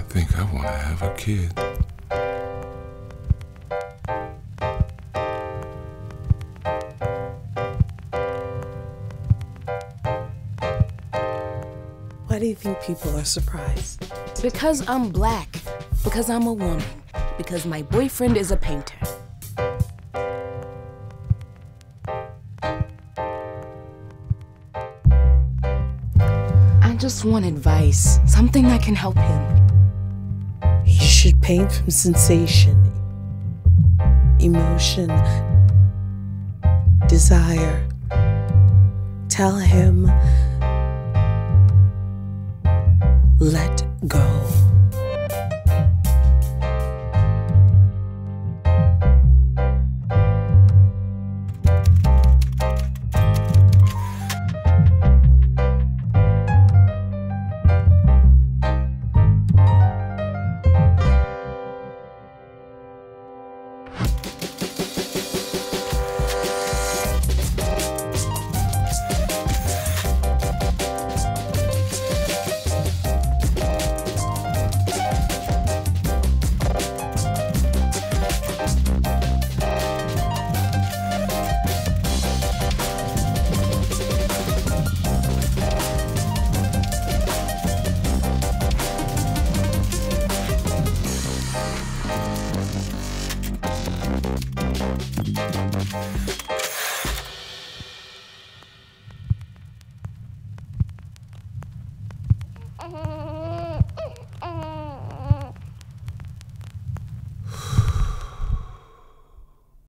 think I want to have a kid. Why do you think people are surprised? Because I'm black, because I'm a woman, because my boyfriend is a painter. I just want advice, something that can help him. You should paint from sensation, emotion, desire. Tell him, let go.